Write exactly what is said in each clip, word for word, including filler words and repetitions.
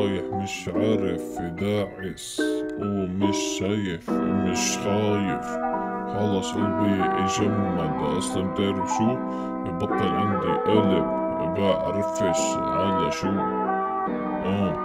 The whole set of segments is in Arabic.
رايح مش عارف داعس ومش شايف مش خايف، خلص قلبي يجمد اصلا. بتعرف شو؟ ببطل عندي قلب، بعرفش على شو. اه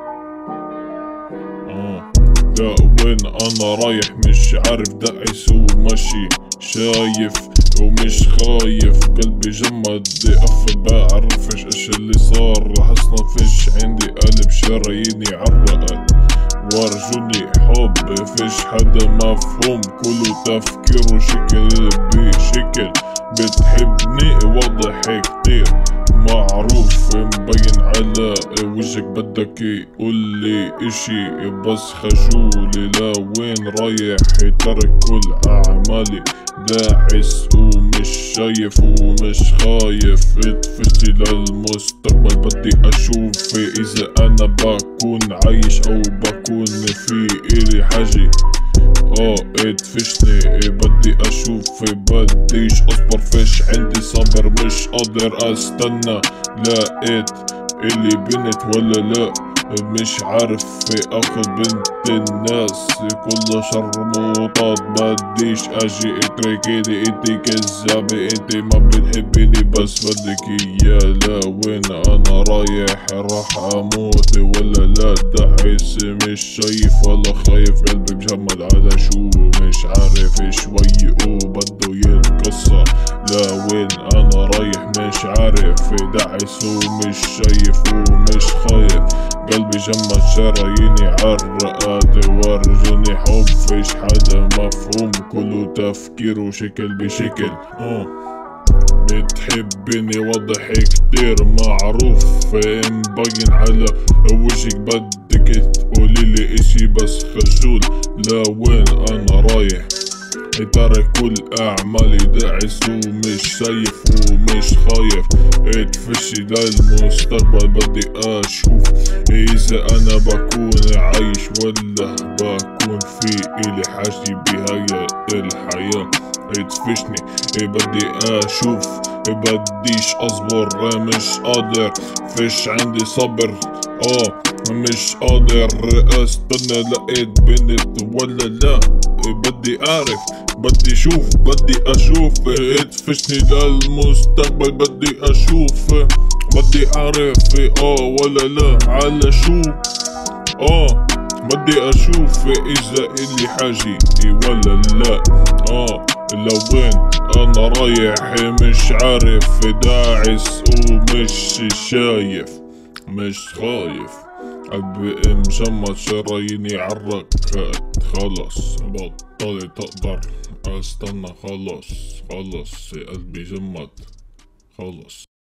اه لا وين انا رايح مش عارف داعس وماشي شايف ومش خايف، قلبي جمد قفل بعرفش ايش اللي صار، اصلا فيش عندي قلب، شراييني عرقت وارجوني حب، فيش حدا مفهوم كله تفكير وشكل بشكل. بتحبني واضح كتير معروف مبين على وجهك، بدك يقولي اشي بس خجولي. لوين رايح ترك كل اعمالي، داعس ومش شايف ومش خايف، اتفشتي للمستقبل بدي اشوف اذا انا بكون عايش او بكون في الي حاجة. اه اتفشني بدي اشوف، بديش اصبر فيش عندي صبر، مش قادر استنى. لقيت اللي بنت ولا لا مش عارف اخذ بنت الناس، كل شرموطات بديش اجي اتركيني، انتي كذابة انتي ما بتحبيني بس بدك اياه. لا وين انا رايح راح اموت ولا لا، داعس مش شايف ولا خايف، قلبي مجمد على شو مش عارف شوي وبده يتكسر. لا وين انا رايح مش عارف داعس ومش شايف ومش خايف، قلبي جمد شراييني عرقت وارجوني حب، فيش حدا مفهوم كله تفكير وشكل بشكل. اه بتحبني واضح كتير معروف مبين على وجهك، بدك تقوليلي اشي بس خجول. لا وين انا رايح ترك كل اعمالي، داعس ومش شايف ومش خايف، اتفشي للمستقبل بدي اشوف اذا انا بكون عايش ولا بكون في الي حاجة بهاي الحياة. اتفشني بدي اشوف، بديش اصبر مش قادر، فيش عندي صبر اه مش قادر استنى. لقيت بنت ولا لا بدي اعرف بدي شوف بدي اشوف، اتفشني للمستقبل بدي اشوف، بدي اعرف اه ولا لا على شو. اه بدي اشوف اذا الي حاجة ولا لا. اه لوين انا رايح مش عارف داعس ومش شايف مش خايف، قلبي مجمد شراييني عرقت، خلص بطلت اقدر استنى، خلص خلص قلبي جمد خلص.